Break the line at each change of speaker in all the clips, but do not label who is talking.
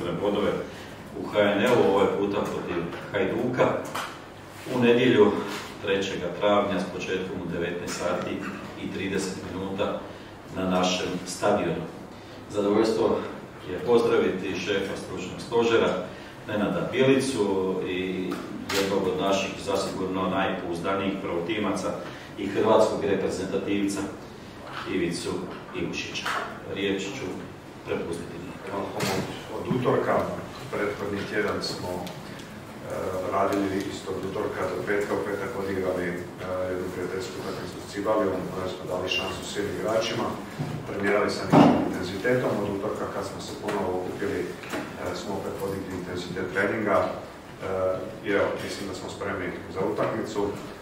jedinstvene bodove u HNL-u, ovaj puta protiv Hajduka, u nedjelju 3. travnja s početkom u 19 sati i 30 minuta na našem stadionu. Zadovoljstvo je pozdraviti šefa stručnog stožera Nenada Bjelicu i jednog od naših zasigurno najpouzdanijih pravotimaca i hrvatskog reprezentativca Ivicu Ivušića. Riječ ću prepustiti.
Od utorka, prethodni tjedan smo radili isto od utorka do petka, u petak odigrali jednu prijateljsku utakmicu s Cibalijom, koja smo dali šansu svim igračima, trenirali sa nižim intenzitetom. Od utorka kad smo se ponovo okupili smo opet podigli intenzitet treninga i evo, mislim da smo spremni za utakmicu.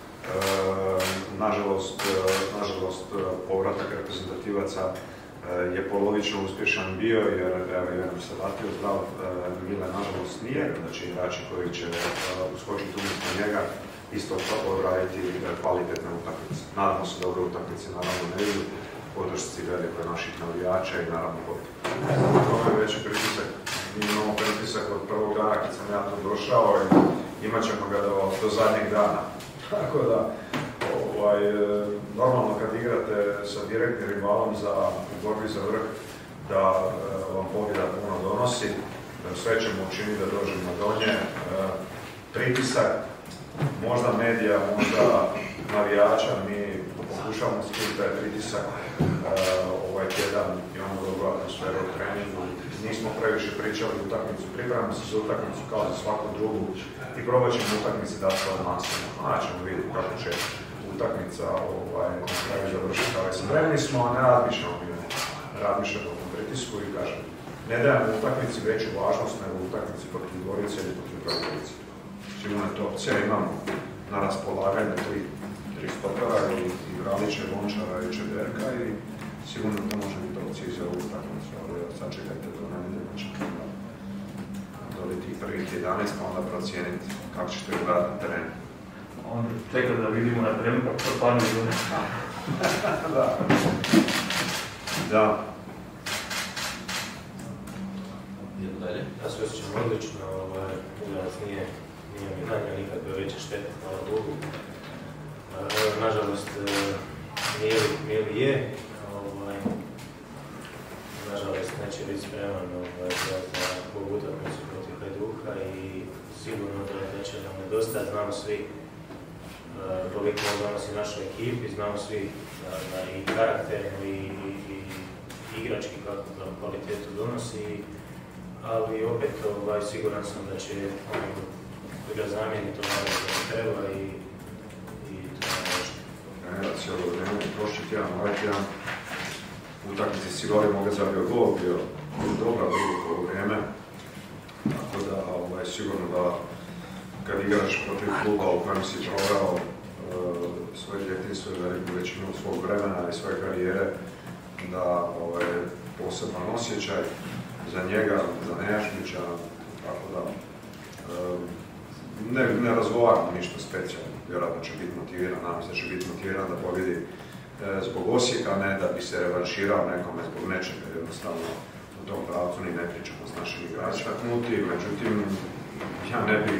Nažalost, povratak reprezentativaca je polovično uspješan bio, jer evo, jedan se vratio zdrav, Mile nažalost nije, znači igrači koji će uskočiti umjesto njega isto odraditi kvalitetne utakmice. Nadamo se dobre utakmice, naravno ne vidu, podršci velikoj naših navijača i naravno pobjede. Ovo je veći pritisak, imamo pritisak od prvog dana kad sam ja tu došao i imat ćemo ga do zadnjeg dana. Tako da, normalno kad igrate sa direktnim rivalom u borbi za vrh, da vam pobjeda puno donosi, sve ćemo učiniti da dođemo do nje. Pritisak, možda medija, možda navijača, mi pokušavamo skinuti taj pritisak. Ovaj tjedan imamo dobru atmosferu u treningu, nismo previše pričali utakmicu, pripremamo se za utakmicu kao za svaku drugu i probat ćemo utakmici dati svoj maksimum. Ćemo vidjeti kako će utakmica na kraju završiti, ali spremni smo, a ne razmišljamo o pritisku i kažem, ne dajemo utakmici veću važnost nego utakmici protiv Gorice ili protiv Gradski. Sigurno je to opcija, imamo na raspolaganje tri stopera i Gradića, Lončara i Čederka i sigurno to može biti opcija za ovu utakmicu, ali sačekajte do nedjelje, ćemo dobiti prvih 11 pa onda procijeniti kako ćete gledati na terenu.
Onda čeka da vidimo na terenu kako to padne ljudi.
Da.
Idemo dalje.
Ja se osjećam odlično, udarac nije mi nanio nikakve veće štete, hvala Bogu. Nažalost, Mili je, nažalost neće biti spreman za ovu utakmicu protiv Hajduka i sigurno da će nam nedostajati, znamo svi koliko donosi našoj ekipi, znamo svi da i karakterno i igrački kako kvalitetu donosi, ali opet siguran sam da će ga zamijeniti ono što treba i to je nešto.
Ja cijelo vrijeme, prošli tjedan, ovaj tjedan, utakmici s Cibalijom ga zabio gol, bio dobra drugo vrijeme, tako da sigurno da kad igraš protiv kluba u kojem si proveo svoje djetinjstvo i veliku većinu svog vremena i svoje karijere, da poseban osjećaj za njega, za Nejašmića, tako da ne razgovaramo ništa specijalno. Vjerojatno će biti motiviran, nadam se da će biti motiviran da pobjedi zbog Osijeka, ne da bi se revanširao nekome zbog nečega, jednostavno u tom pravcu ni ne pričamo s našim igračima. Međutim, ja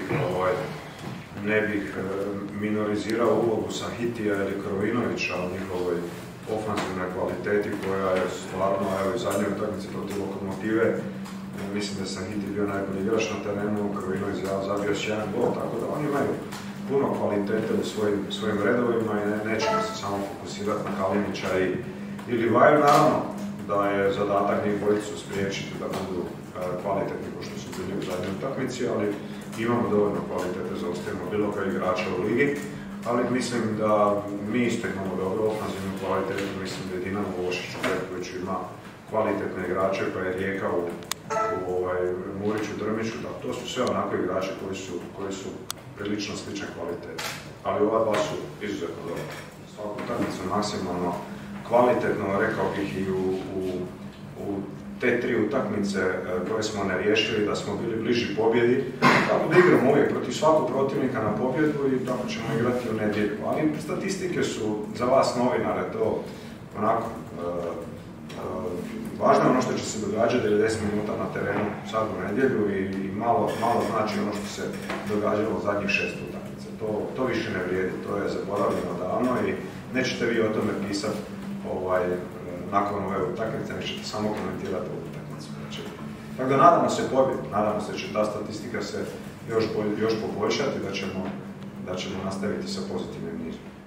ne bih minorizirao ulogu Sahitija ili Krovinovića u njihovoj ofanzivnoj kvaliteti koja je stvarno, evo i zadnje utakmice protiv Lokomotive, mislim da Sahiti bio najbolji igrač na terenu, Krovinović zabio sjajan gol, tako da oni imaju puno kvalitete u svojim redovima i nećemo se samo fokusirati na Kalinića i Livaju. Naravno da je zadatak njih bojicu spriječiti da budu kvalitetni ko što su bili u zadnjoj utakmici, ali imamo dovoljno kvalitete za ostavimo bilo kao igrača u ligi, ali mislim da mi isto imamo dobro ofanzivnu kvalitetu, mislim da je Dinamo Vošić koji ima kvalitetne igrače, pa je Rijeka u Muriću, Drmiću, to su sve onako igrači koji su prilično slične kvalitete, ali ova dva su izuzetno dobro. Svaku utakmicu maksimalno kvalitetno, rekao bih i u te tri utakmice koje smo ne riješili, da smo bili bliži pobjedi, tako da igramo uvijek protiv svakog protivnika na pobjedu i tako ćemo igrati u nedjelju. Ali statistike su za vas novinare to onako, važno je ono što će se događati 90 minuta na terenu sad u nedjelju i malo znači ono što se događalo u zadnjih 6 utakmica. To više ne vrijedi, to je zaboravljeno davno i nećete vi o tome pisati nakon ove utakmice, nećete samo komentirati ovu utakmicu. Tako da nadamo se pobjedi, nadamo se da će ta statistika se još poboljšati, da ćemo nastaviti sa pozitivnim nizom.